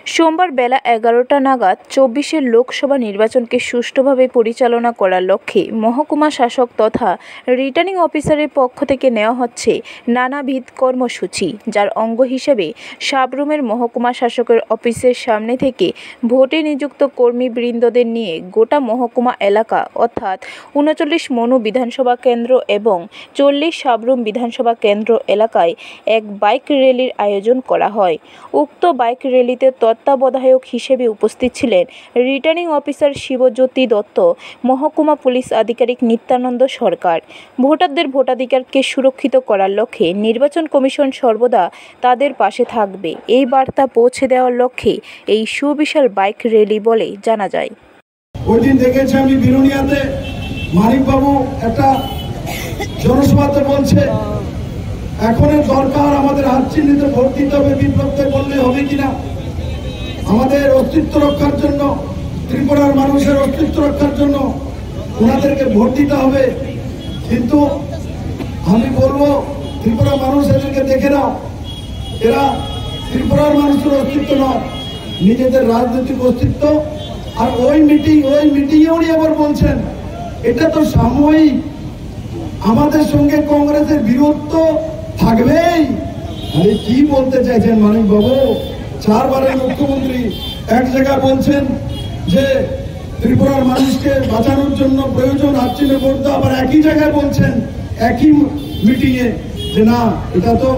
সোমবার বেলা 11টা নাগাদ 24-এর লোকসভা নির্বাচনকে সুষ্ঠুভাবে পরিচালনা করার লক্ষ্যে মহকুমা শাসক তথা রিটার্নিং অফিসারের পক্ষ থেকে নেওয়া হচ্ছে নানাবিধ কর্মসূচি, যার অঙ্গ হিসেবে সাব্রুমের মহকুমা শাসকের অফিসের সামনে থেকে ভোটে নিযুক্ত কর্মীবৃন্দদের নিয়ে গোটা মহকুমা এলাকা অর্থাৎ 39 মনু বিধানসভা কেন্দ্র এবং 40 সাব্রুম বিধানসভা কেন্দ্র এলাকায় এক বাইক র্যালির আয়োজন করা হয়। উক্ত বাইক র্যালিতে তত্ত্বাবধায়ক হিসেবে উপস্থিত ছিলেন রিটার্নিং অফিসার শিবজ্যোতি দত্ত, মহকুমা পুলিশ আধিকারিক নিত্যানন্দ সরকার। ভোটারদের ভোটাধিকারকে সুরক্ষিত করার লক্ষ্যে নির্বাচন কমিশন সর্বদা তাদের পাশে থাকবে, এই বার্তা পৌঁছে দেওয়ার লক্ষ্যে এই সুবিশাল বাইক র্যালি বলে জানা যায়। ওই দিন দেখেছি আমি বিরুনিয়াতে মানিকবাবু একটা জনসভাতে বলছে এখনের দরকার আমাদের হাত চিহ্নিত ভোট দিতে হবে, বিপ্লবকে বললে হবে কিনা, আমাদের অস্তিত্ব রক্ষার জন্য, ত্রিপুরার মানুষের অস্তিত্ব রক্ষার জন্য ওনাদেরকে ভোট দিতে হবে। কিন্তু আমি বলবো ত্রিপুরা মানুষ এদেরকে দেখে নাও, এরা ত্রিপুরার মানুষের অস্তিত্ব নয়, নিজেদের রাজনৈতিক অস্তিত্ব। আর ওই মিটিংয়ে উনি আবার বলছেন এটা তো সাময়িক, আমাদের সঙ্গে কংগ্রেসের বিরোধ থাকবেই। আরে কি বলতে চাইছেন মানিক বাবু? 4 বারের মুখ্যমন্ত্রী এক জায়গায় বলছেন যে ত্রিপুরার মানুষকে বাঁচানোর জন্য প্রয়োজন হাতচিহ্নে ভোট দাও, আবার একই জায়গায় বলছেন একই মিটিংয়ে যে না এটা তো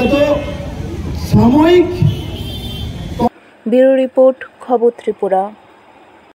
সাময়িক। ব্যুরো রিপোর্ট, খবর ত্রিপুরা।